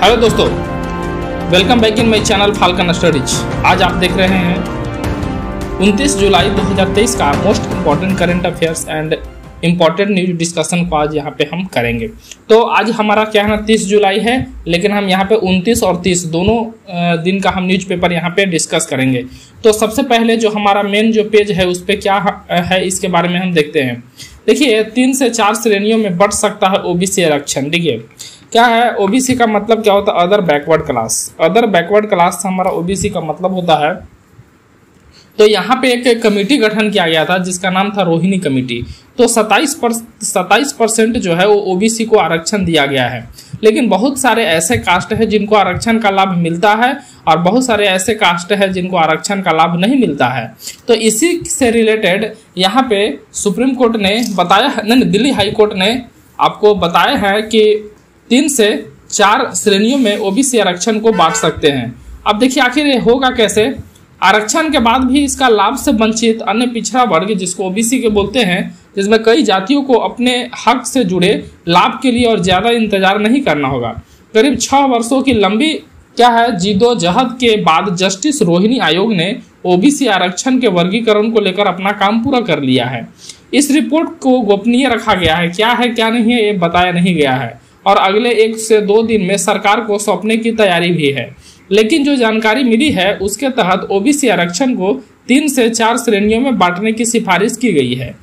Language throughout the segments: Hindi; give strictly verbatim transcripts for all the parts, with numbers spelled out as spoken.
हेलो दोस्तों, welcome back in my channel Falcon studies. आज आप देख रहे हैं उनतीस जुलाई दो हज़ार तेईस का most important current affairs and important news discussion को आज यहाँ पे हम करेंगे। तो आज हमारा क्या है ना तीस जुलाई है, लेकिन हम यहाँ पे उनतीस और तीस दोनों दिन का हम न्यूज़पेपर यहाँ पे डिस्कस करेंगे। तो सबसे पहले जो हमारा मेन जो पेज है उस पर क्या है इसके बारे में हम देखते हैं। देखिए, तीन से चार श्रेणियों में बढ़ सकता है ओबीसी आरक्षण। देखिए क्या है, ओबीसी का मतलब क्या होता है? Other backward class. Other backward class हमारा ओबीसी का मतलब होता है। तो यहाँ पे एक कमेटी गठन किया गया था जिसका नाम था रोहिणी कमेटी। तो सत्ताईस पर सत्ताईस परसेंट जो है वो ओबीसी को आरक्षण दिया गया है। लेकिन बहुत सारे ऐसे कास्ट हैं जिनको आरक्षण का लाभ मिलता है और बहुत सारे ऐसे कास्ट हैं जिनको आरक्षण का लाभ नहीं मिलता है। तो इसी से रिलेटेड यहाँ पे सुप्रीम कोर्ट ने बताया, नहीं दिल्ली हाई कोर्ट ने आपको बताया है कि तीन से चार श्रेणियों में ओबीसी आरक्षण को बांट सकते हैं। अब देखिए आखिर ये होगा कैसे। आरक्षण के बाद भी इसका लाभ से वंचित अन्य पिछड़ा वर्ग, जिसको ओबीसी के बोलते हैं, जिसमें कई जातियों को अपने हक से जुड़े लाभ के लिए और ज्यादा इंतजार नहीं करना होगा। करीब छह वर्षों की लंबी क्या है जिदोजहद के बाद जस्टिस रोहिणी आयोग ने ओबीसी आरक्षण के वर्गीकरण को लेकर अपना काम पूरा कर लिया है। इस रिपोर्ट को गोपनीय रखा गया है, क्या है क्या नहीं है ये बताया नहीं गया है, और अगले एक से दो दिन में सरकार को सौंपने की तैयारी भी है। लेकिन जो जानकारी मिली है उसके तहत ओबीसी आरक्षण को तीन से चार श्रेणियों में बांटने की सिफारिश की गई है।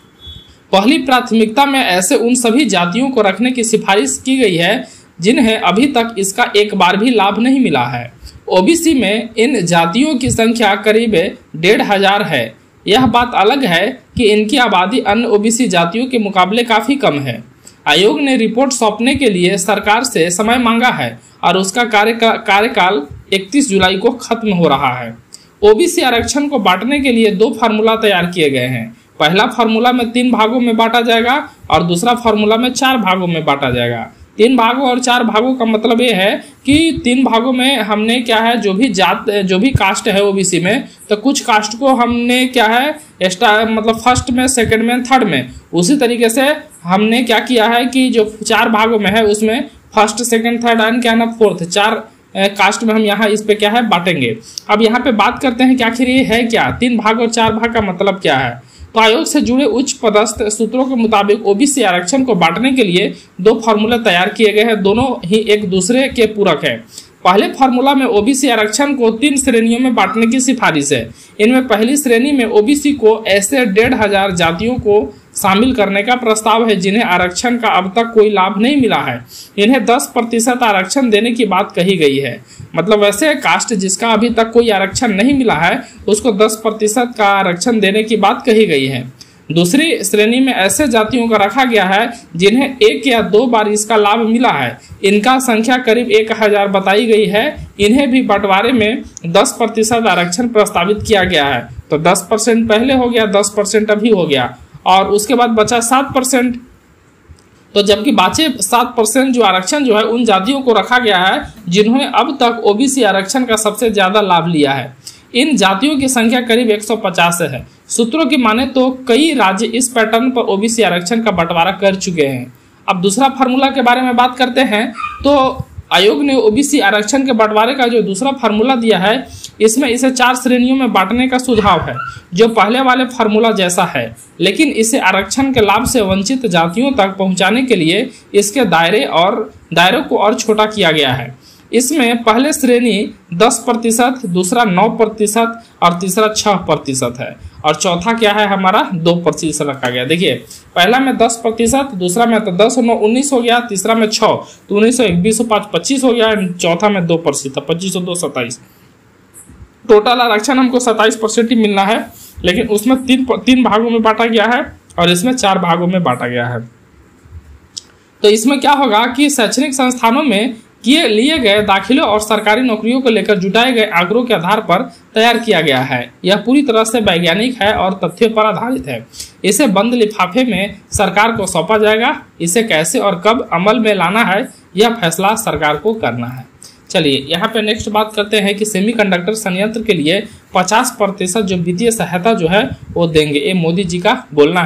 पहली प्राथमिकता में ऐसे उन सभी जातियों को रखने की सिफारिश की गई है जिन्हें अभी तक इसका एक बार भी लाभ नहीं मिला है। ओबीसी में इन जातियों की संख्या करीब डेढ़ हजार है। यह बात अलग है कि इनकी आबादी अन्य ओबीसी जातियों के मुकाबले काफी कम है। आयोग ने रिपोर्ट सौंपने के लिए सरकार से समय मांगा है और उसका कार्यकाल इकतीस जुलाई को खत्म हो रहा है। ओबीसी आरक्षण को बांटने के लिए दो फार्मूला तैयार किए गए हैं। पहला फार्मूला में तीन भागों में बांटा जाएगा और दूसरा फार्मूला में चार भागों में बांटा जाएगा। तीन भागों और चार भागों का मतलब ये है कि तीन भागों में हमने क्या है जो भी जात जो भी कास्ट है ओबीसी में, तो कुछ कास्ट को हमने क्या है एक्स्ट्रा मतलब फर्स्ट में, सेकंड में, थर्ड में, उसी तरीके से हमने क्या किया है कि जो चार भागों में है उसमें फर्स्ट, सेकंड, थर्ड एंड क्या ना फोर्थ, चार कास्ट में हम यहाँ इस पे क्या है बांटेंगे। अब यहाँ पे बात करते हैं कि आखिर ये है क्या, तीन भाग और चार भाग का मतलब क्या है। तो आयोग से जुड़े उच्च पदस्थ सूत्रों के मुताबिक ओबीसी आरक्षण को बांटने के लिए दो फार्मूले तैयार किए गए हैं, दोनों ही एक दूसरे के पूरक है। पहले फार्मूला में ओबीसी आरक्षण को तीन श्रेणियों में बांटने की सिफारिश है। इनमें पहली श्रेणी में ओबीसी को ऐसे डेढ़ हजार जातियों को शामिल करने का प्रस्ताव है जिन्हें आरक्षण का अब तक कोई लाभ नहीं मिला है। इन्हें दस प्रतिशत आरक्षण देने की बात कही गई है। मतलब वैसे कास्ट जिसका अभी तक कोई आरक्षण नहीं मिला है उसको दस प्रतिशत का आरक्षण देने की बात कही गई है। दूसरी श्रेणी में ऐसे जातियों का रखा गया है जिन्हें एक या दो बार इसका लाभ मिला है। इनका संख्या करीब एक हजार बताई गई है। इन्हें भी बंटवारे में दस प्रतिशत आरक्षण प्रस्तावित किया गया है। तो दस परसेंट पहले हो गया, दस परसेंट अभी हो गया, और उसके बाद बचा सात परसेंट। तो जबकि बाकी सात परसेंट जो आरक्षण जो है उन जातियों को रखा गया है जिन्होंने अब तक ओबीसी आरक्षण का सबसे ज्यादा लाभ लिया है। इन जातियों की संख्या करीब एक सौ पचास है। सूत्रों की माने तो कई राज्य इस पैटर्न पर ओबीसी आरक्षण का बंटवारा कर चुके हैं। अब दूसरा फार्मूला के बारे में बात करते हैं। तो आयोग ने ओबीसी आरक्षण के बंटवारे का जो दूसरा फार्मूला दिया है इसमें इसे चार श्रेणियों में बांटने का सुझाव है, जो पहले वाले फार्मूला जैसा है, लेकिन इसे आरक्षण के लाभ से वंचित जातियों तक पहुंचाने के लिए इसके दायरे और दायरों को और छोटा किया गया है। इसमें पहले श्रेणी दस प्रतिशत, दूसरा नौ प्रतिशत और तीसरा छह प्रतिशत है, और चौथा क्या है हमारा दो प्रतिशत रखा गया। देखिए पहला में दस प्रतिशत, दूसरा में तो दस नौ उन्नीस हो गया, तीसरा में छः तो उन्नीस सौ एक बीस सौ पाँच पच्चीस हो गया, चौथा में दो प्रतिशत पच्चीस सौ दो सत्ताईस। टोटल आरक्षण हमको सत्ताईस परसेंट ही मिलना है, लेकिन उसमें तीन तीन भागों में बांटा गया है और इसमें चार भागों में बांटा गया है। तो इसमें क्या होगा कि शैक्षणिक संस्थानों में किए लिए गए दाखिलों और सरकारी नौकरियों को लेकर जुटाए गए आंकड़ों के आधार पर तैयार किया गया है। यह पूरी तरह से वैज्ञानिक है और तथ्यों पर आधारित है। इसे बंद लिफाफे में सरकार को सौंपा जाएगा। इसे कैसे और कब अमल में लाना है यह फैसला सरकार को करना है। चलिए यहाँ पे नेक्स्ट बात करते हैं कि सेमीकंडक्टर संयंत्र के लिए पचास प्रतिशत जो वित्तीय सहायता जो है वो देंगे। ये मोदी जी का बोलना है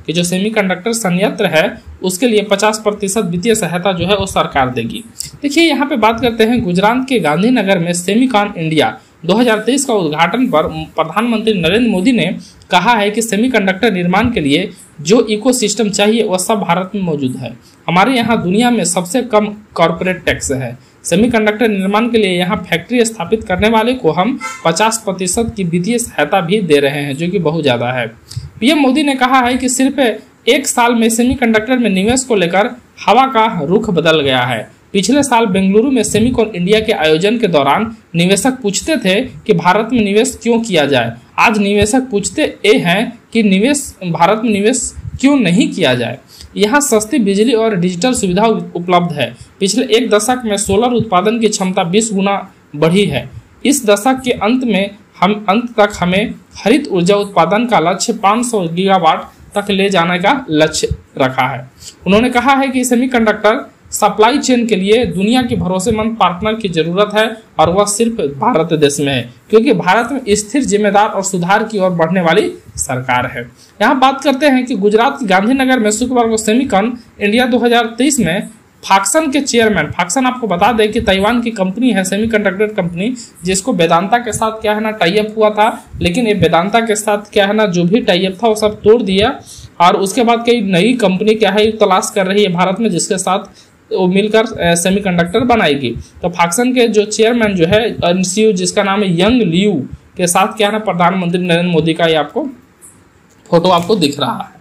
कि जो सेमीकंडक्टर संयंत्र है उसके लिए पचास प्रतिशत वित्तीय सहायता जो है वो सरकार देगी। देखिए यहाँ पे बात करते हैं गुजरात के गांधीनगर में सेमीकॉन इंडिया दो हज़ार तेईस का उद्घाटन पर प्रधानमंत्री नरेंद्र मोदी ने कहा है कि सेमीकंडक्टर निर्माण के लिए जो इकोसिस्टम चाहिए वह सब भारत में मौजूद है। हमारे यहाँ दुनिया में सबसे कम कॉर्पोरेट टैक्स है। सेमीकंडक्टर निर्माण के लिए यहाँ फैक्ट्री स्थापित करने वाले को हम पचास प्रतिशत की वित्तीय सहायता भी दे रहे हैं, जो कि बहुत ज़्यादा है। पीएम मोदी ने कहा है कि सिर्फ एक साल में सेमीकंडक्टर में निवेश को लेकर हवा का रुख बदल गया है। पिछले साल बेंगलुरु में सेमीकॉन इंडिया के आयोजन के दौरान निवेशक पूछते थे कि भारत में निवेश क्यों किया जाए। आज निवेशक पूछते ये हैं कि निवेश भारत में निवेश क्यों नहीं किया जाए। यहाँ सस्ती बिजली और डिजिटल सुविधा उपलब्ध है। पिछले एक दशक में सोलर उत्पादन की क्षमता बीस गुना बढ़ी है। इस दशक के अंत में हम अंत तक हमें हरित ऊर्जा उत्पादन का लक्ष्य पाँच सौ गीगावाट तक ले जाने का लक्ष्य रखा है। उन्होंने कहा है कि सेमीकंडक्टर सप्लाई चेन के लिए दुनिया के भरोसेमंद पार्टनर की जरूरत है और वह सिर्फ भारत देश में है, क्योंकि भारत में स्थिर, जिम्मेदार और सुधार की ओर बढ़ने वाली सरकार है। यहाँ बात करते हैं कि गुजरात के गांधीनगर में शुक्रवार को सेमीकॉन इंडिया दो हज़ार तेईस में फाक्सन के चेयरमैन, फाक्सन आपको बता दें कि ताइवान की कंपनी है, सेमीकंडक्टर कंपनी, जिसको वेदांता के साथ क्या है ना टाई अप हुआ था, लेकिन ये वेदांता के साथ क्या है ना जो भी टाई अप था वो सब तोड़ दिया और उसके बाद कई नई कंपनी क्या है तलाश कर रही है भारत में, जिसके साथ वो मिलकर सेमीकंडक्टर बनाएगी। तो फाक्सन के जो चेयरमैन जो है एनसीयू, जिसका नाम है यंग लियू, के साथ क्या है ना प्रधानमंत्री नरेंद्र मोदी का ये आपको फोटो आपको दिख रहा है।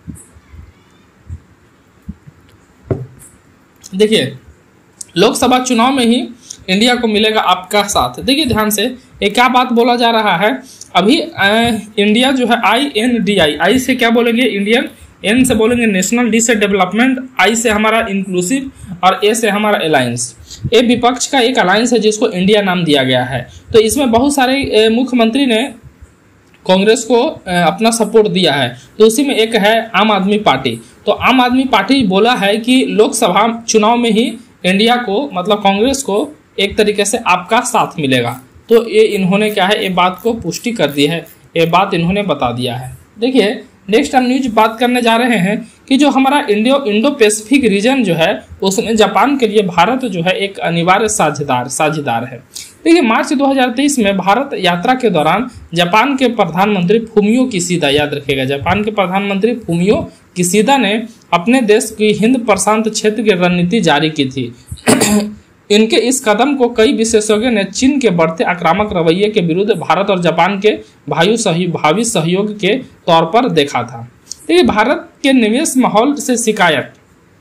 देखिए लोकसभा चुनाव में ही इंडिया को मिलेगा आपका साथ। देखिए ध्यान से ये क्या बात बोला जा रहा है। अभी आ, इंडिया जो है आई एन डी आई, आई से क्या बोलेंगे इंडियन, एन से बोलेंगे नेशनल, डी से डेवलपमेंट, आई से हमारा इंक्लूसिव और ए से हमारा अलायंस। ए विपक्ष का एक अलायंस है जिसको इंडिया नाम दिया गया है। तो इसमें बहुत सारे मुख्यमंत्री ने कांग्रेस को अपना सपोर्ट दिया है। तो उसी में एक है आम आदमी पार्टी। तो आम आदमी पार्टी बोला है कि लोकसभा चुनाव में ही इंडिया को, मतलब कांग्रेस को एक तरीके से आपका साथ मिलेगा। तो ये इन्होंने क्या है ये बात को पुष्टि कर दी है, ये बात इन्होंने बता दिया है। देखिए नेक्स्ट हम न्यूज बात करने जा रहे हैं कि जो हमारा इंडो इंडो पैसिफिक रीजन जो है उसमें जापान के लिए भारत जो है एक अनिवार्य साझेदार साझेदार है। देखिए मार्च दो हज़ार तेईस में भारत यात्रा के दौरान जापान के प्रधानमंत्री फूमियो किशिदा, याद रखिएगा जापान के प्रधानमंत्री फूमियो किशिदा ने अपने देश की हिंद प्रशांत क्षेत्र की रणनीति जारी की थी। इनके इस कदम को कई विशेषज्ञों ने चीन के बढ़ते आक्रामक रवैये के विरुद्ध भारत और जापान के भावी सहयोग भावी सहयोग के तौर पर देखा था। देखिए भारत के निवेश माहौल से शिकायत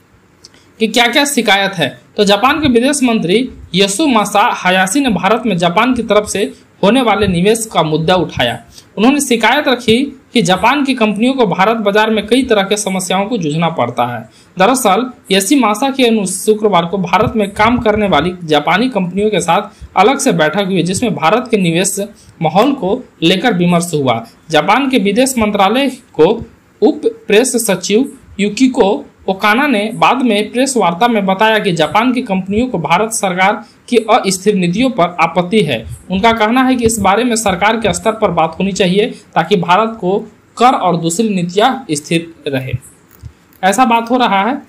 कि क्या क्या शिकायत है। तो जापान के विदेश मंत्री योशिमासा हायाशी ने भारत में जापान की तरफ से होने वाले निवेश का मुद्दा उठाया। उन्होंने शिकायत रखी कि जापान की कंपनियों को भारत बाजार में कई तरह के समस्याओं को जूझना पड़ता है। दरअसल योशिमासा के अनुसार शुक्रवार को भारत में काम करने वाली जापानी कंपनियों के साथ अलग से बैठक हुई, जिसमें भारत के निवेश माहौल को लेकर विमर्श हुआ। जापान के विदेश मंत्रालय को उप प्रेस सचिव युकिको ओकाना ने बाद में प्रेस वार्ता में बताया कि जापान की कंपनियों को भारत सरकार की अस्थिर नीतियों पर आपत्ति है। उनका कहना है कि इस बारे में सरकार के स्तर पर बात होनी चाहिए ताकि भारत को कर और दूसरी नीतियां स्थिर रहे। ऐसा बात हो रहा है।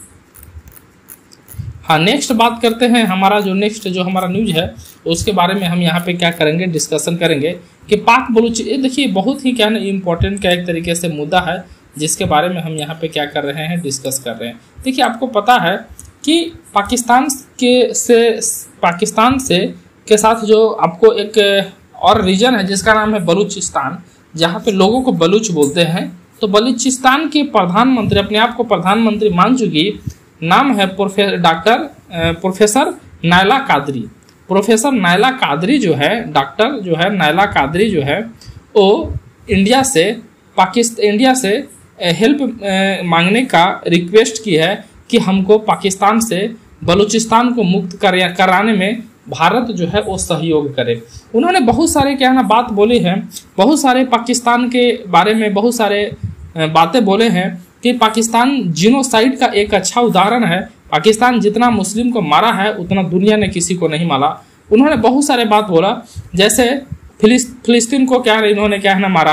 हाँ नेक्स्ट बात करते हैं, हमारा जो नेक्स्ट जो हमारा न्यूज है उसके बारे में हम यहाँ पे क्या करेंगे, डिस्कशन करेंगे कि पाक बलूच, ये देखिए बहुत ही क्या है इम्पोर्टेंट का एक तरीके से मुद्दा है जिसके बारे में हम यहाँ पे क्या कर रहे हैं, डिस्कस कर रहे हैं। देखिए आपको पता है कि पाकिस्तान के से पाकिस्तान से के साथ जो आपको एक और रीजन है जिसका नाम है बलूचिस्तान, जहाँ पे लोगों को बलूच बोलते हैं। तो बलूचिस्तान के प्रधानमंत्री अपने आप को प्रधानमंत्री मान चुकी, नाम है professor doctor professor Naila Qadri. Professor Naila Qadri जो है, डॉक्टर जो है नायला कादरी जो है, वो इंडिया से पाकिस्तान इंडिया से हेल्प मांगने का रिक्वेस्ट की है कि हमको पाकिस्तान से बलूचिस्तान को मुक्त कर, कराने में भारत जो है वो सहयोग करे। उन्होंने बहुत सारे क्या ना बात बोली है, बहुत सारे पाकिस्तान के बारे में बहुत सारे बातें बोले हैं कि पाकिस्तान जीनोसाइड का एक अच्छा उदाहरण है। पाकिस्तान जितना मुस्लिम को मारा है उतना दुनिया ने किसी को नहीं मारा। उन्होंने बहुत सारे बात बोला, जैसे फिलिस्तीन को क्या इन्होंने क्या है ना मारा है,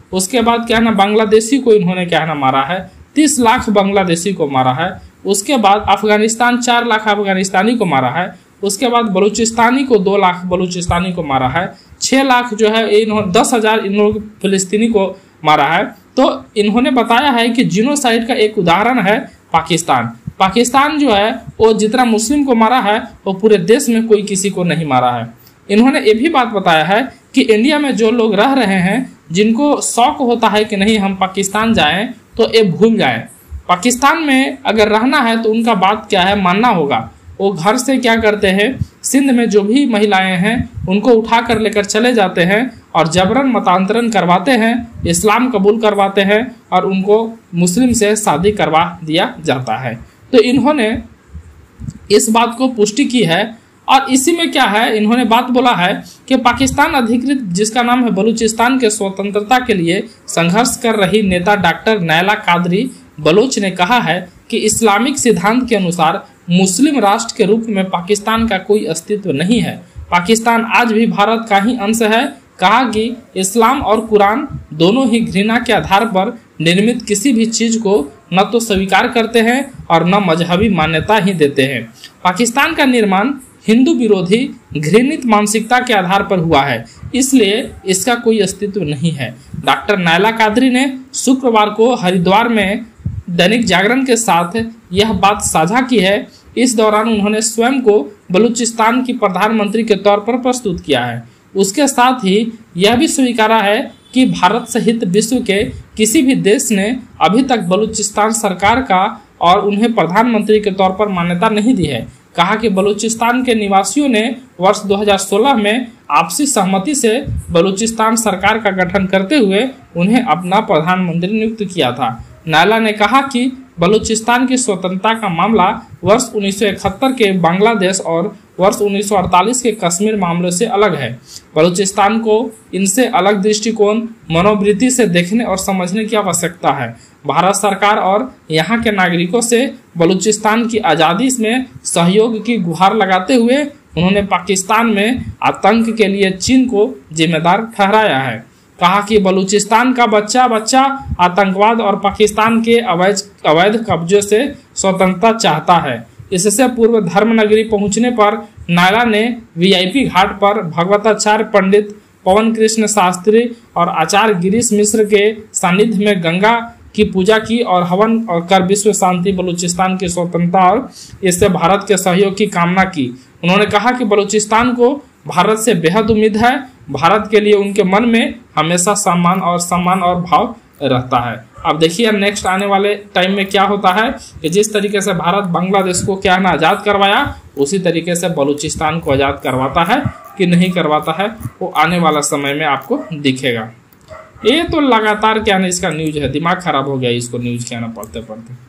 उसके बाद क्या है ना बांग्लादेशी को इन्होंने क्या है ना मारा है, तीस लाख बांग्लादेशी को मारा है। उसके बाद अफगानिस्तान चार लाख अफगानिस्तानी को मारा है। उसके बाद बलूचिस्तानी को दो लाख बलूचिस्तानी को मारा है। छः लाख जो है इन्होंने दस हजार इन लोग फिलिस्तीनी को मारा है। तो इन्होंने बताया है कि जीनोसाइड का एक उदाहरण है पाकिस्तान। पाकिस्तान जो है वो जितना मुस्लिम को मारा है वो पूरे देश में कोई किसी को नहीं मारा है। इन्होंने ये भी बात बताया है कि इंडिया में जो लोग रह रहे हैं जिनको शौक होता है कि नहीं हम पाकिस्तान जाएं तो ये भूल जाएं। पाकिस्तान में अगर रहना है तो उनका बात क्या है मानना होगा। वो घर से क्या करते हैं, सिंध में जो भी महिलाएं हैं उनको उठा कर लेकर चले जाते हैं और जबरन मतांतरण करवाते हैं, इस्लाम कबूल करवाते हैं और उनको मुस्लिम से शादी करवा दिया जाता है। तो इन्होंने इस बात को पुष्टि की है। और इसी में क्या है, इन्होंने बात बोला है कि पाकिस्तान अधिकृत जिसका नाम है बलूचिस्तान के स्वतंत्रता के लिए संघर्ष कर रही नेता डॉक्टर नैला कादरी बलोच ने कहा है कि इस्लामिक सिद्धांत के अनुसार मुस्लिम राष्ट्र के रूप में पाकिस्तान का कोई अस्तित्व नहीं है। पाकिस्तान आज भी भारत का ही अंश है। कहा कि इस्लाम और कुरान दोनों ही घृणा के आधार पर निर्मित किसी भी चीज को न तो स्वीकार करते हैं और न मजहबी मान्यता ही देते हैं। पाकिस्तान का निर्माण हिंदू विरोधी घृणित मानसिकता के आधार पर हुआ है, इसलिए इसका कोई अस्तित्व नहीं है। डॉक्टर नैला कादरी ने शुक्रवार को हरिद्वार में दैनिक जागरण के साथ यह बात साझा की है। इस दौरान उन्होंने स्वयं को बलूचिस्तान की प्रधानमंत्री के तौर पर प्रस्तुत किया है। उसके साथ ही यह भी स्वीकारा है कि भारत सहित विश्व के किसी भी देश ने अभी तक बलूचिस्तान सरकार का और उन्हें प्रधानमंत्री के तौर पर मान्यता नहीं दी है। कहा कि बलूचिस्तान के निवासियों ने वर्ष दो हज़ार सोलह में आपसी सहमति से बलूचिस्तान सरकार का गठन करते हुए उन्हें अपना प्रधानमंत्री नियुक्त किया था। नैला ने कहा कि बलूचिस्तान की स्वतंत्रता का मामला वर्ष उन्नीस सौ इकहत्तर के बांग्लादेश और वर्ष उन्नीस सौ अड़तालीस के कश्मीर मामले से अलग है। बलूचिस्तान को इनसे अलग दृष्टिकोण मनोवृत्ति से देखने और समझने की आवश्यकता है। भारत सरकार और यहाँ के नागरिकों से बलूचिस्तान की आज़ादी में सहयोग की गुहार लगाते हुए उन्होंने पाकिस्तान में आतंक के लिए चीन को जिम्मेदार ठहराया है। कहा कि बलूचिस्तान का बच्चा बच्चा आतंकवाद और पाकिस्तान के अवैध अवैध कब्जे से स्वतंत्रता चाहता है। इससे पूर्व धर्मनगरी पहुंचने पर नैला ने वीआईपी घाट पर भगवताचार्य पंडित पवन कृष्ण शास्त्री और आचार्य गिरीश मिश्र के सानिध्य में गंगा की पूजा की और हवन और कर विश्व शांति बलूचिस्तान की स्वतंत्रता और इससे भारत के सहयोग की कामना की। उन्होंने कहा कि बलूचिस्तान को भारत से बेहद उम्मीद है। भारत के लिए उनके मन में हमेशा सम्मान और सम्मान और भाव रहता है। अब देखिए नेक्स्ट आने वाले टाइम में क्या होता है कि जिस तरीके से भारत बांग्लादेश को क्या ना आज़ाद करवाया उसी तरीके से बलूचिस्तान को आज़ाद करवाता है कि नहीं करवाता है वो आने वाला समय में आपको दिखेगा। ये तो लगातार क्या ना इसका न्यूज है, दिमाग खराब हो गया इसको न्यूज क्या ना पढ़ते पढ़ते।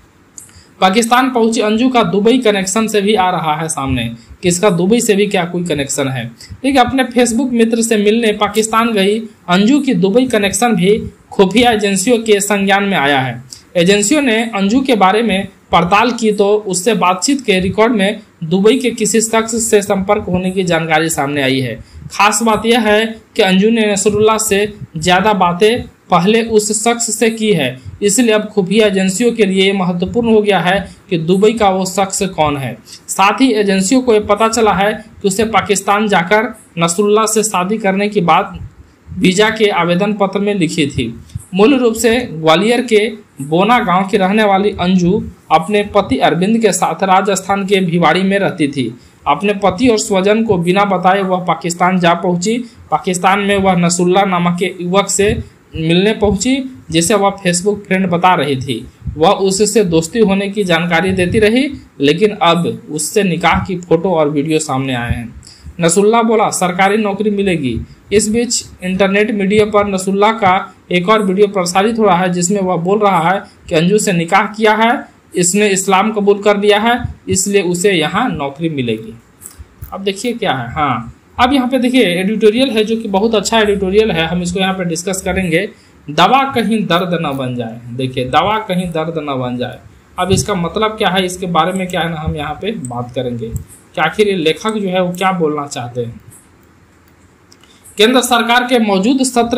पाकिस्तान पहुंची अंजू का दुबई कनेक्शन से भी आ रहा है सामने कि इसका दुबई से भी क्या कोई कनेक्शन है। ठीक है, अपने फेसबुक मित्र से मिलने पाकिस्तान गई अंजू की दुबई कनेक्शन भी खुफिया एजेंसियों के संज्ञान में आया है। एजेंसियों ने अंजू के बारे में पड़ताल की तो उससे बातचीत के रिकॉर्ड में दुबई के किसी शख्स से संपर्क होने की जानकारी सामने आई है। खास बात यह है कि अंजू ने नसरुल्लाह से ज्यादा बातें पहले उस शख्स से की है, इसलिए अब खुफिया एजेंसियों के लिए महत्वपूर्ण हो गया है कि दुबई का वो शख्स कौन है। साथ ही एजेंसियों को ये पता चला है कि उसे पाकिस्तान जाकर नसरुल्लाह से शादी करने की बात वीजा के आवेदन पत्र में लिखी थी। मूल रूप से ग्वालियर के बोना गांव की रहने वाली अंजू अपने पति अरविंद के साथ राजस्थान के भिवाड़ी में रहती थी। अपने पति और स्वजन को बिना बताए वह पाकिस्तान जा पहुंची। पाकिस्तान में वह नसरुल्लाह नामक के युवक से मिलने पहुंची जिसे वह फेसबुक फ्रेंड बता रही थी। वह उससे दोस्ती होने की जानकारी देती रही, लेकिन अब उससे निकाह की फोटो और वीडियो सामने आए हैं। नसरुल्लाह बोला सरकारी नौकरी मिलेगी। इस बीच इंटरनेट मीडिया पर नसरुल्लाह का एक और वीडियो प्रसारित हो रहा है जिसमें वह बोल रहा है कि अंजू से निकाह किया है, इसने इस्लाम कबूल कर लिया है, इसलिए उसे यहाँ नौकरी मिलेगी। अब देखिए क्या है। हाँ, अब यहाँ पे देखिए एडिटोरियल है जो कि बहुत अच्छा एडिटोरियल है, हम इसको यहाँ पे डिस्कस करेंगे। दवा कहीं दर्द न बन जाए। देखिए दवा कहीं दर्द न बन जाए, अब इसका मतलब क्या है, इसके बारे में क्या है ना हम यहाँ पे बात करेंगे कि आखिर ये लेखक जो है वो क्या बोलना चाहते हैं। केंद्र सरकार के मौजूद सत्र में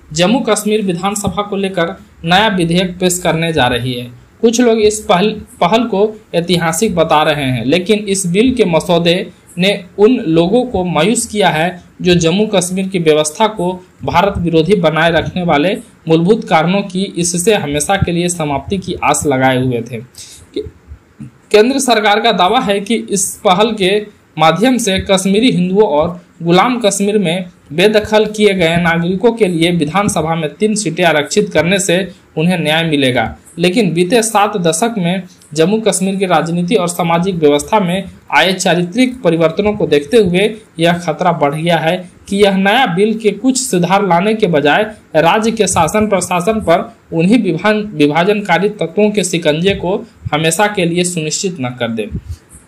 जम्मू कश्मीर विधानसभा को लेकर नया विधेयक पेश करने जा रही है। कुछ लोग इस पहल पहल को ऐतिहासिक बता रहे हैं, लेकिन इस बिल के मसौदे ने उन लोगों को मायूस किया है जो जम्मू कश्मीर की व्यवस्था को भारत विरोधी बनाए रखने वाले मूलभूत कारणों की इससे हमेशा के लिए समाप्ति की आस लगाए हुए थे। केंद्र सरकार का दावा है कि इस पहल के माध्यम से कश्मीरी हिंदुओं और गुलाम कश्मीर में बेदखल किए गए नागरिकों के लिए विधानसभा में तीन सीटें आरक्षित करने से उन्हें न्याय मिलेगा। लेकिन बीते सात दशक में जम्मू कश्मीर की राजनीति और सामाजिक व्यवस्था में आए चारित्रिक परिवर्तनों को देखते हुए यह खतरा बढ़ गया है कि यह नया बिल के कुछ सुधार लाने के बजाय राज्य के शासन प्रशासन पर उन्हीं विभाजनकारी तत्वों के शिकंजे को हमेशा के लिए सुनिश्चित न कर दे,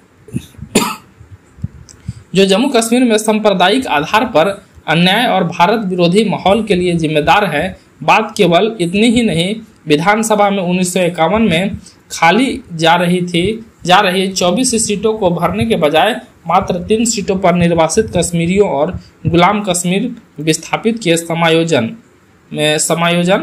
जो जम्मू कश्मीर में सांप्रदायिक आधार पर अन्याय और भारत विरोधी माहौल के लिए जिम्मेदार है। बात केवल इतनी ही नहीं, विधानसभा में उन्नीस सौ इक्यावन में खाली जा रही थी जा रही चौबीस सीटों को भरने के बजाय मात्र तीन सीटों पर निर्वासित कश्मीरियों और गुलाम कश्मीर विस्थापित के समायोजन में समायोजन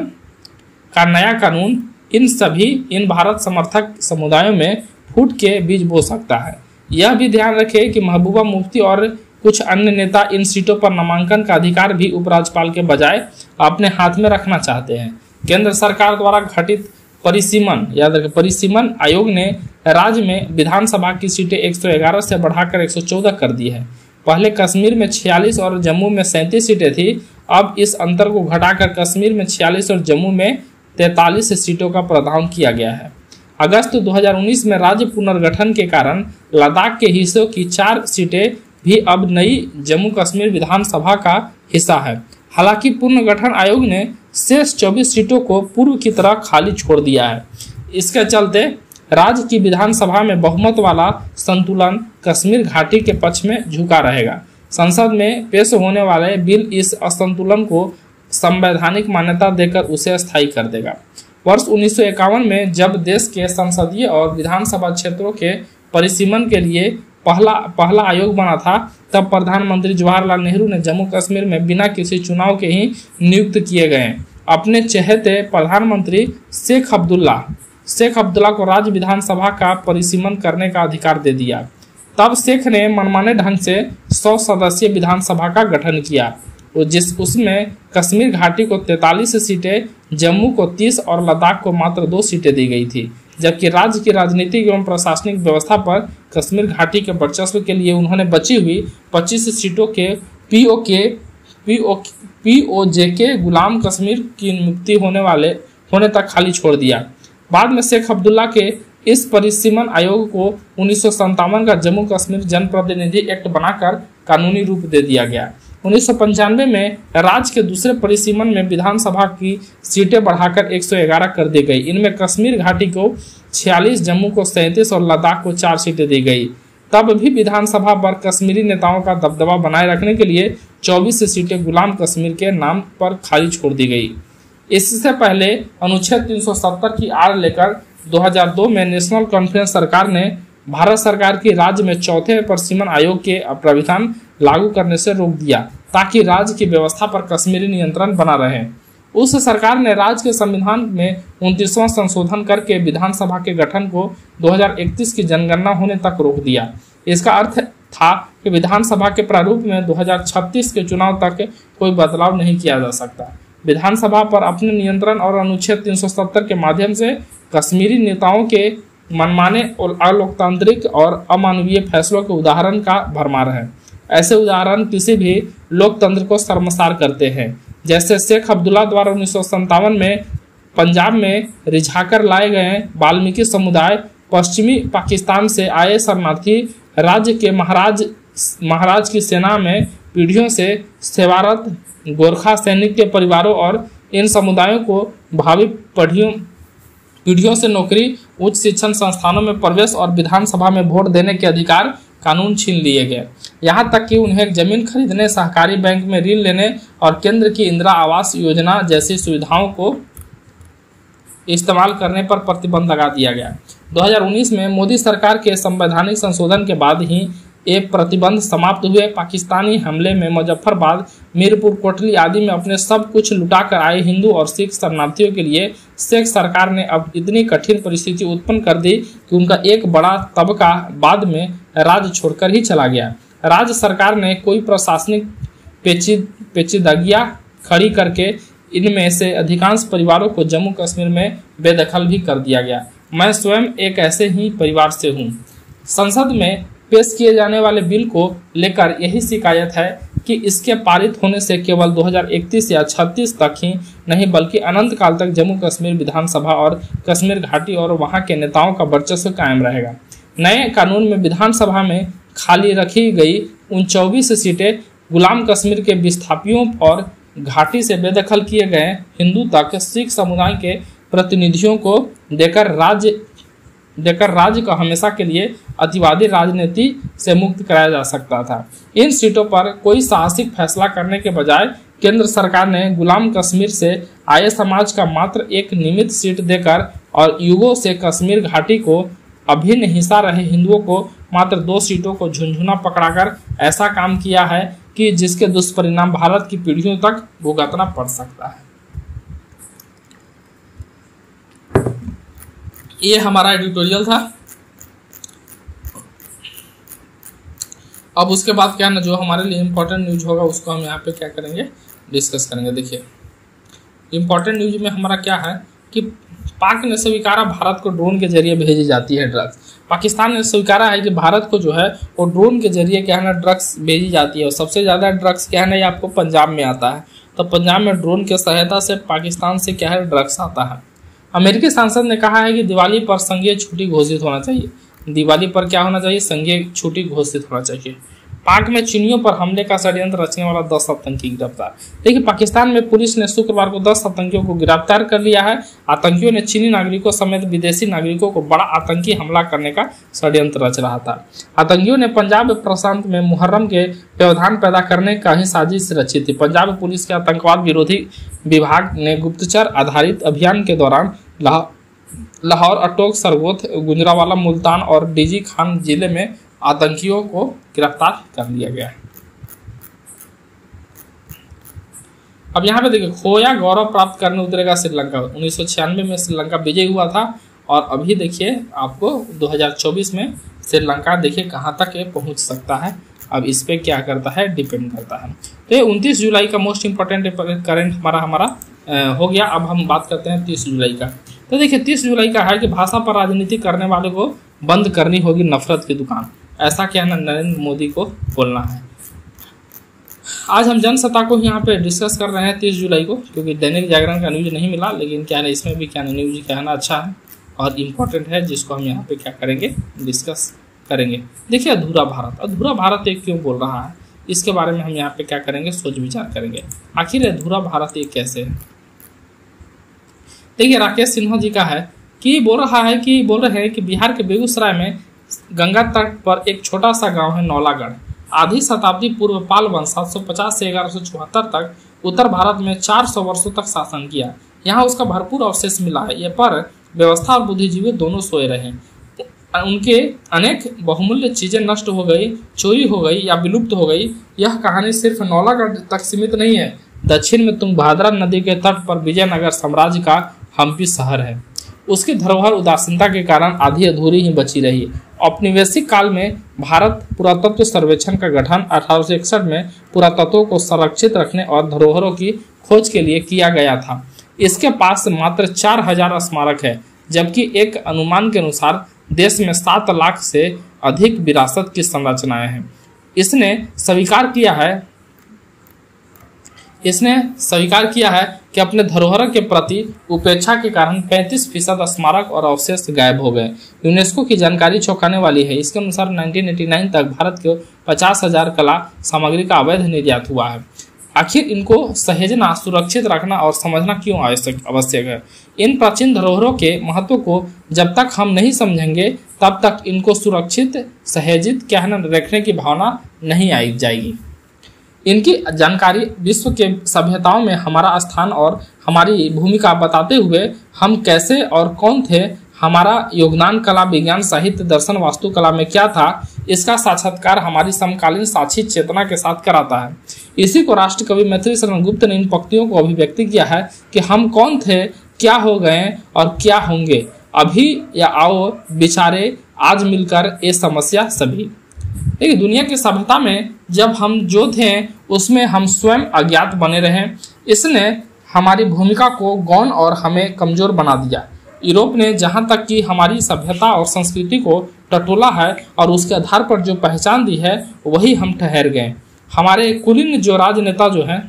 का नया कानून इन सभी इन भारत समर्थक समुदायों में फूट के बीज बो सकता है। यह भी ध्यान रखें कि महबूबा मुफ्ती और कुछ अन्य नेता इन सीटों पर नामांकन का अधिकार भी उपराज्यपाल के बजाय अपने हाथ में रखना चाहते हैं। केंद्र सरकार द्वारा गठित परिसीमन याद रखें परिसीमन आयोग ने राज्य में विधानसभा की सीटें एक सौ ग्यारह से बढ़ाकर एक सौ चौदह कर दी है। पहले कश्मीर में छियालीस और जम्मू में सैंतीस सीटें थी। अब इस अंतर को घटाकर कश्मीर में छियालीस और जम्मू में तैंतालीस सीटों का प्रावधान किया गया है। अगस्त दो हज़ार उन्नीस में राज्य पुनर्गठन के कारण लद्दाख के हिस्सों की चार सीटें भी अब नई जम्मू कश्मीर विधानसभा का हिस्सा है। हालांकि पुनर्गठन आयोग ने शेष चौबीस सीटों को पूर्व की तरह खाली छोड़ दिया है। इसके चलते राज्य की विधानसभा में बहुमत वाला संतुलन कश्मीर घाटी के पक्ष में झुका रहेगा। संसद में पेश होने वाले बिल इस असंतुलन को संवैधानिक मान्यता देकर उसे स्थायी कर देगा। वर्ष उन्नीस सौ इक्यावन में जब देश के संसदीय और विधानसभा क्षेत्रों के परिसीमन के लिए पहला पहला आयोग बना था, तब प्रधानमंत्री जवाहरलाल नेहरू ने जम्मू कश्मीर में बिना किसी चुनाव के ही नियुक्त किए गए अपने चहेते प्रधानमंत्री शेख अब्दुल्ला शेख अब्दुल्ला को राज्य विधानसभा का परिसीमन करने का अधिकार दे दिया। तब शेख ने मनमाने ढंग से सौ सदस्यीय विधानसभा का गठन किया, जिस उसमें कश्मीर घाटी को तैंतालीस सीटें, जम्मू को तीस और लद्दाख को मात्र दो सीटें दी गई थी। जबकि राज्य की राजनीतिक एवं प्रशासनिक व्यवस्था पर कश्मीर घाटी के वर्चस्व के लिए उन्होंने बची हुई पच्चीस सीटों के पीओ के पीओ पीओजे के गुलाम कश्मीर की मुक्ति होने वाले होने तक खाली छोड़ दिया। बाद में शेख अब्दुल्ला के इस परिसीमन आयोग को उन्नीस सौ संतावन का जम्मू कश्मीर जनप्रतिनिधि एक्ट बनाकर कानूनी रूप दे दिया गया। उन्नीस सौ पंचानवे में राज्य के दूसरे परिसीमन में विधानसभा की सीटें बढ़ाकर एक सौ ग्यारह कर दी गई। इनमें कश्मीर घाटी को छियालीस, जम्मू को सैंतीस और लद्दाख को चार सीटें दी गई। तब भी विधानसभा पर कश्मीरी नेताओं का दबदबा बनाए रखने के लिए चौबीस सीटें गुलाम कश्मीर के नाम पर खाली छोड़ दी गई। इससे पहले अनुच्छेद तीन सौ सत्तर की आड़ लेकर दो हज़ार दो में नेशनल कॉन्फ्रेंस सरकार ने भारत सरकार की राज्य में चौथे परिसीमन आयोग के प्राविधान लागू करने से रोक दिया, ताकि राज्य की व्यवस्था पर कश्मीरी नियंत्रण बना रहे। उस सरकार ने राज्य के संविधान में उनतीसवां संशोधन करके विधानसभा के गठन को दो हज़ार इकतीस की जनगणना होने तक रोक दिया। इसका अर्थ था कि विधानसभा के प्रारूप में दो हज़ार छत्तीस के चुनाव तक कोई बदलाव नहीं किया जा सकता। विधानसभा पर अपने नियंत्रण और अनुच्छेद तीन सौ सत्तर के माध्यम से कश्मीरी नेताओं के मनमाने और अलोकतांत्रिक और अमानवीय फैसलों के उदाहरण का भरमार है। ऐसे उदाहरण किसी भी लोकतंत्र को शर्मसार करते हैं, जैसे शेख अब्दुल्ला द्वारा उन्नीस सौ संतावन में पंजाब में रिझाकर लाए गए वाल्मीकि समुदाय, पश्चिमी पाकिस्तान से आए शरणार्थी, राज्य के महाराज महाराज की सेना में पीढ़ियों से सेवारत गोरखा सैनिक के परिवारों और इन समुदायों को भावी पीढ़ियों पीढ़ियों से नौकरी, उच्च शिक्षण संस्थानों में प्रवेश और विधानसभा में वोट देने के अधिकार कानून छीन लिए गए। यहाँ तक कि उन्हें जमीन खरीदने, सहकारी बैंक में ऋण लेने और केंद्र की इंदिरा आवास योजना जैसी सुविधाओं को इस्तेमाल करने पर प्रतिबंध लगा दिया गया। दो हज़ार उन्नीस में मोदी सरकार के संवैधानिक संशोधन के बाद ही ये प्रतिबंध समाप्त हुए। पाकिस्तानी हमले में मुजफ्फरबाद, मीरपुर, कोटली आदि में अपने सब कुछ लुटाकर आए हिंदू और सिख शरणार्थियों के लिए शेख सरकार ने अब इतनी कठिन परिस्थिति उत्पन्न कर दी कि उनका एक बड़ा तबका बाद में राज्य छोड़कर ही चला गया। राज्य सरकार ने कोई प्रशासनिक पेचीदगियां खड़ी करके इनमें से अधिकांश परिवारों को जम्मू कश्मीर में बेदखल भी कर दिया गया। मैं स्वयं एक ऐसे ही परिवार से हूँ। संसद में पेश किए जाने वाले बिल को लेकर यही शिकायत है कि इसके पारित होने से केवल दो हज़ार इकतीस या छत्तीस तक ही नहीं बल्कि अनंत काल तक जम्मू कश्मीर विधानसभा और कश्मीर घाटी और वहां के नेताओं का वर्चस्व कायम रहेगा। नए कानून में विधानसभा में खाली रखी गई उन चौबीस सीटें गुलाम कश्मीर के विस्थापियों और घाटी से बेदखल किए गए हिंदू तक सिख समुदाय के प्रतिनिधियों को देकर राज्य देकर राज्य को हमेशा के लिए अतिवादी राजनीति से मुक्त कराया जा सकता था। इन सीटों पर कोई साहसिक फैसला करने के बजाय केंद्र सरकार ने गुलाम कश्मीर से आए समाज का मात्र एक नियमित सीट देकर और युगों से कश्मीर घाटी को अभिन्न हिस्सा रहे हिंदुओं को मात्र दो सीटों को झुंझुना पकड़ाकर ऐसा काम किया है कि जिसके दुष्परिणाम भारत की पीढ़ियों तक भुगतना पड़ सकता है। ये हमारा एडिटोरियल था। अब उसके बाद क्या ना जो हमारे लिए इम्पोर्टेंट न्यूज होगा उसको हम यहाँ पे क्या करेंगे, डिस्कस करेंगे। देखिए इम्पोर्टेंट न्यूज में हमारा क्या है कि पाक ने स्वीकारा भारत को ड्रोन के जरिए भेजी जाती है ड्रग्स। पाकिस्तान ने स्वीकारा है कि भारत को जो है वो ड्रोन के जरिए क्या है ना ड्रग्स भेजी जाती है और सबसे ज़्यादा ड्रग्स क्या है ना ये आपको पंजाब में आता है। तो पंजाब में ड्रोन की सहायता से पाकिस्तान से क्या है ड्रग्स आता है। अमेरिकी सांसद ने कहा है कि दिवाली पर संघीय छुट्टी घोषित होना चाहिए। दिवाली पर क्या होना चाहिए, संघीय छुट्टी घोषित होना चाहिए। पाक में चीनियों पर हमले का षड्यंत्र रचने वाला दस आतंकी गिरफ्तार। देखिए पाकिस्तान में पुलिस ने शुक्रवार को दस आतंकियों को गिरफ्तार कर लिया है। आतंकियों ने चीनी नागरिकों समेत विदेशी नागरिकों को बड़ा आतंकी हमला करने का षड्यंत्र रच रहा था। आतंकियों ने पंजाब प्रशांत में मुहर्रम के व्यवधान पैदा करने का ही साजिश रची थी। पंजाब पुलिस के आतंकवाद विरोधी विभाग ने गुप्तचर आधारित अभियान के दौरान लाहौर, अटोक, सरगोथ, गुजरांवाला, मुल्तान और डीजी खान जिले में आतंकियों को गिरफ्तार कर लिया गया। अब यहाँ पे देखिए खोया गौरव प्राप्त करने उतरेगा श्रीलंका। उन्नीस सौ छियानवे में श्रीलंका विजयी हुआ था और अभी देखिए आपको दो हज़ार चौबीस में श्रीलंका देखिए कहाँ तक ये पहुँच सकता है। अब इस पे क्या करता है, डिपेंड करता है। तो ये उनतीस जुलाई का मोस्ट इंपॉर्टेंट करंट हमारा हमारा हो गया। अब हम बात करते हैं तीस जुलाई का। तो देखिए तीस जुलाई का है कि भाषा पर राजनीति करने वाले को बंद करनी होगी नफरत की दुकान। ऐसा क्या है नरेंद्र मोदी को बोलना है। आज हम जनसत्ता को यहाँ पे डिस्कस कर रहे हैं तीस जुलाई को, क्योंकि दैनिक जागरण का न्यूज नहीं मिला, लेकिन क्या है इसमें भी क्या है न्यूज कहना अच्छा है और इम्पोर्टेंट है, जिसको हम यहाँ पे क्या करेंगे, डिस्कस करेंगे। देखिए अधूरा भारत, अधूरा भारत एक क्यों बोल रहा है, इसके बारे में हम यहाँ पे क्या करेंगे, सोच विचार करेंगे। आखिर अधूरा भारत एक कैसे है। देखिए राकेश सिन्हा जी का है कि बोल रहा है कि बोल रहे हैं कि बिहार के बेगूसराय में गंगा तट पर एक छोटा सा गांव है नौलागढ़। आधी शताब्दी पूर्व पाल वंश सात सौ पचास से ग्यारह सौ चौहत्तर तक उत्तर भारत में चार सौ वर्षों तक शासन किया। यहाँ उसका भरपूर अवशेष मिला है। ये पर व्यवस्था और बुद्धिजीवी दोनों सोए रहे। उनके अनेक बहुमूल्य चीजें नष्ट हो गई, चोरी हो गई या विलुप्त हो गई। यह कहानी सिर्फ नौलागढ़ तक सीमित नहीं है। दक्षिण में तुंगभद्रा नदी के तट पर विजयनगर साम्राज्य का हम्पी शहर है। उसकी धरोहर उदासीनता के कारण आधी अधूरी ही बची रही। औपनिवेशिक काल में भारत पुरातत्व सर्वेक्षण का गठन अठारह सौ इकसठ में पुरातत्वों को संरक्षित रखने और धरोहरों की खोज के लिए किया गया था। इसके पास मात्र चार हजार स्मारक है, जबकि एक अनुमान के अनुसार देश में सात लाख से अधिक विरासत की संरचनाएं हैं। इसने स्वीकार किया है इसने स्वीकार किया है कि अपने धरोहर के प्रति उपेक्षा के कारण पैंतीस फीसद स्मारक और अवशेष गायब हो गए। यूनेस्को की जानकारी चौंकाने वाली है। इसके अनुसार उन्नीस सौ नवासी तक भारत को पचास हजार कला सामग्री का अवैध निर्यात हुआ है। आखिर इनको सहेजना, सुरक्षित रखना और समझना क्यों आवश्यक आवश्यक है। इन प्राचीन धरोहरों के महत्व को जब तक हम नहीं समझेंगे तब तक इनको सुरक्षित, सहेजित क्या है ना रखने की भावना नहीं आई जाएगी। इनकी जानकारी विश्व के सभ्यताओं में हमारा स्थान और हमारी भूमिका बताते हुए हम कैसे और कौन थे, हमारा योगदान कला, विज्ञान, साहित्य, दर्शन, वास्तुकला में क्या था, इसका साक्षात्कार हमारी समकालीन साक्षी चेतना के साथ कराता है। इसी को राष्ट्र कवि मैथिली शरण गुप्त ने इन पंक्तियों को अभिव्यक्त किया है कि हम कौन थे, क्या हो गए और क्या होंगे, अभी या आओ बिचारे आज मिलकर ये समस्या सभी। देखिए, दुनिया की सभ्यता में जब हम जो थे उसमें हम स्वयं अज्ञात बने रहे। इसने हमारी भूमिका को गौण और हमें कमजोर बना दिया। यूरोप ने जहां तक कि हमारी सभ्यता और संस्कृति को टटोला है और उसके आधार पर जो पहचान दी है वही हम ठहर गए। हमारे कुलीन जो राजनेता जो है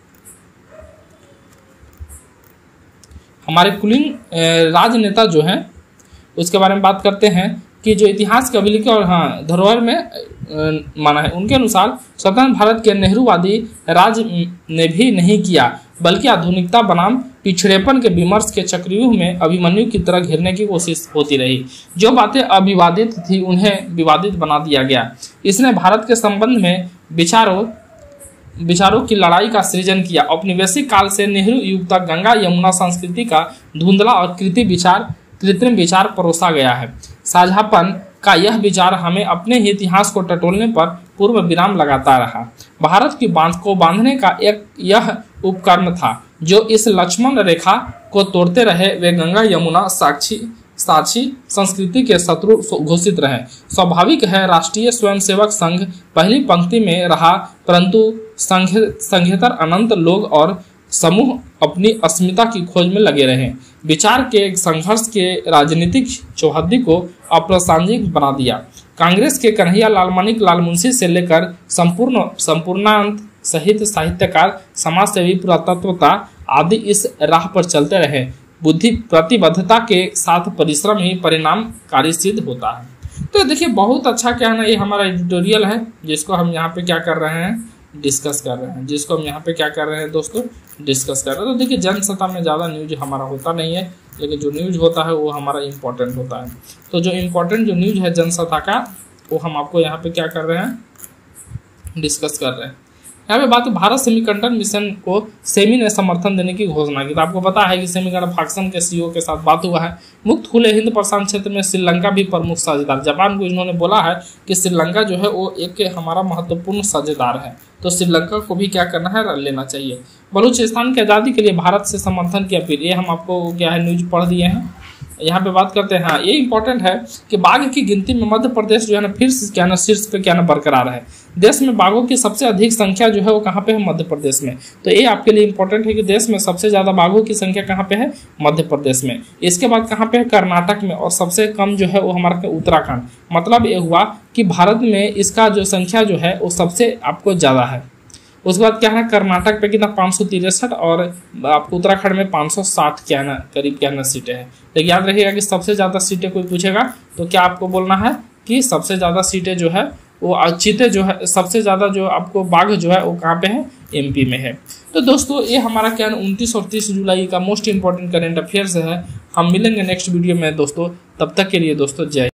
हमारे कुलीन राजनेता जो हैं उसके बारे में बात करते हैं कि जो इतिहास के अभिलेख और हाँ धरोहर में माना है, उनके अनुसार स्वतंत्र भारत के नेहरूवादी राज ने भी नहीं किया, बल्कि आधुनिकता बनाम पिछड़ेपन के विमर्श के चक्रव्यूह में अभिमन्यु की तरह घेरने की कोशिश होती रही। जो बातें अविवादित थी उन्हें विवादित बना दिया गया। इसने भारत के संबंध में विचारों विचारों की लड़ाई का सृजन किया। औपनिवेशिक काल से नेहरू युग तक गंगा यमुना संस्कृति का धुंधला और कृत्रिम विचार कृत्रिम विचार परोसा गया है। साझापन का यह विचार हमें अपने ही इतिहास को टटोलने पर पूर्व विराम लगाता रहा। भारत की बांध को बांधने का एक यह उपकरण था जो इस लक्ष्मण रेखा को तोड़ते रहे। वे गंगा यमुना साक्षी साक्षी संस्कृति के शत्रु घोषित रहे। स्वाभाविक है, राष्ट्रीय स्वयंसेवक संघ पहली पंक्ति में रहा, परंतु संघ संघेतर अनंत लोग और समूह अपनी अस्मिता की खोज में लगे रहे। विचार के संघर्ष के राजनीतिक चौहद्दी को अप्रासंगिक बना दिया। कांग्रेस के कन्हैया लाल मानिक लाल मुंशी से लेकर संपूर्ण संपूर्णांत सहित साहित्यकार, समाजसेवी, पुरातत्वता आदि इस राह पर चलते रहे। बुद्धि प्रतिबद्धता के साथ परिश्रम ही परिणामकारी सिद्ध होता है। तो देखिए, बहुत अच्छा क्या है ना, ये हमारा एडिटोरियल है जिसको हम यहाँ पे क्या कर रहे हैं, डिस्कस कर रहे हैं जिसको हम यहाँ पे क्या कर रहे हैं दोस्तों, डिस्कस कर रहे हैं। तो देखिए, जनसत्ता में ज़्यादा न्यूज हमारा होता नहीं है, लेकिन जो न्यूज होता है वो हमारा इम्पोर्टेंट होता है। तो जो इम्पोर्टेंट जो न्यूज है जनसत्ता का, वो हम आपको यहाँ पे क्या कर रहे हैं, डिस्कस कर रहे हैं। यहाँ पे बात, भारत सेमीकंडक्टर मिशन को सेमी ने समर्थन देने की घोषणा की। तो आपको पता है कि सेमीकंडक्टर फाक्सन के सीईओ के साथ बात हुआ है। मुक्त खुले हिंद प्रशांत क्षेत्र में श्रीलंका भी प्रमुख साझेदार। जापान को इन्होंने बोला है कि श्रीलंका जो है वो एक हमारा महत्वपूर्ण साझेदार है, तो श्रीलंका को भी क्या करना है, लेना चाहिए। बलूचिस्तान की आज़ादी के लिए भारत से समर्थन की अपील, ये हम आपको क्या है न्यूज पढ़ दिए हैं। यहाँ पे बात करते हैं, हाँ ये इंपॉर्टेंट है कि बाघ की गिनती में मध्य प्रदेश जो है ना फिर क्या ना शीर्ष पे क्या ना बरकरार है। देश में बाघों की सबसे अधिक संख्या जो है वो कहाँ पे है, मध्य प्रदेश में। तो ये आपके लिए इंपॉर्टेंट है कि देश में सबसे ज्यादा बाघों की संख्या कहाँ पे है, मध्य प्रदेश में। इसके बाद कहाँ पे है, कर्नाटक में, और सबसे कम जो है वो हमारा उत्तराखंड। मतलब ये हुआ कि भारत में इसका जो संख्या जो है वो सबसे आपको ज्यादा है। उसके बाद क्या है, कर्नाटक पे कितना पाँच सौ तिरसठ और आपको उत्तराखंड में पाँच सौ साठ क्या है ना करीब क्या है ना सीटें हैं। लेकिन याद रखिएगा कि सबसे ज़्यादा सीटें कोई पूछेगा तो क्या आपको बोलना है कि सबसे ज़्यादा सीटें जो है वो चीते जो है सबसे ज़्यादा जो आपको बाघ जो है वो कहाँ पे है, एमपी में है। तो दोस्तों ये हमारा क्या है उनतीस और तीस जुलाई का मोस्ट इंपॉर्टेंट करेंट अफेयर्स है। हम मिलेंगे नेक्स्ट वीडियो में दोस्तों, तब तक के लिए दोस्तों जय।